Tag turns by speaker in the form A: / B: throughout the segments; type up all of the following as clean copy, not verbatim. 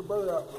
A: your brother out.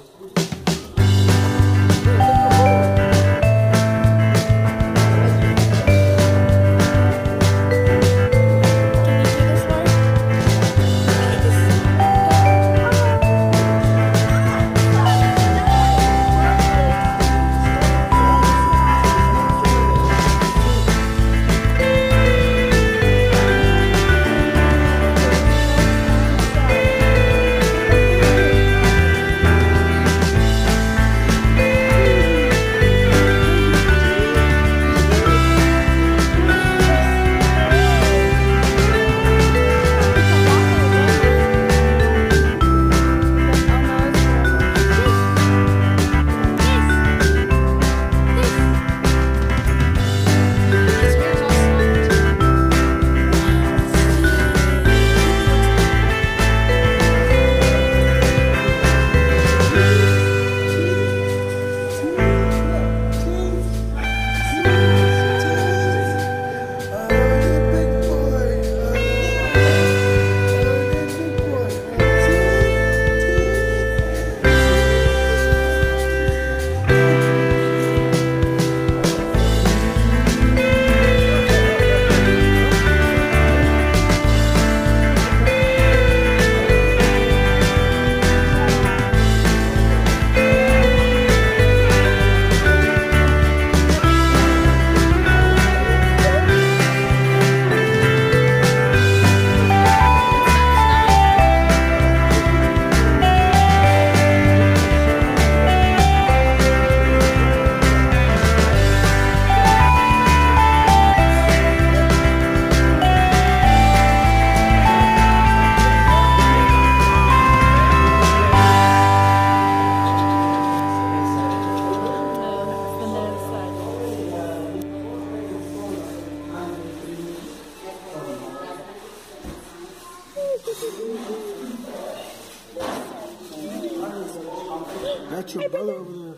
A: That's your brother over there.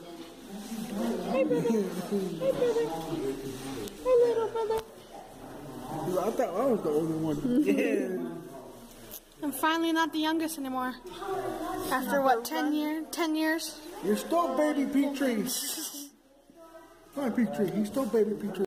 B: Hey, brother. Hey, brother. Hey, little brother.
A: I thought I was the older one. Yeah.
B: I'm finally not the youngest anymore. After what, 10 years?
A: You're still baby Petrie. Hi, Petrie. He's still baby Petrie.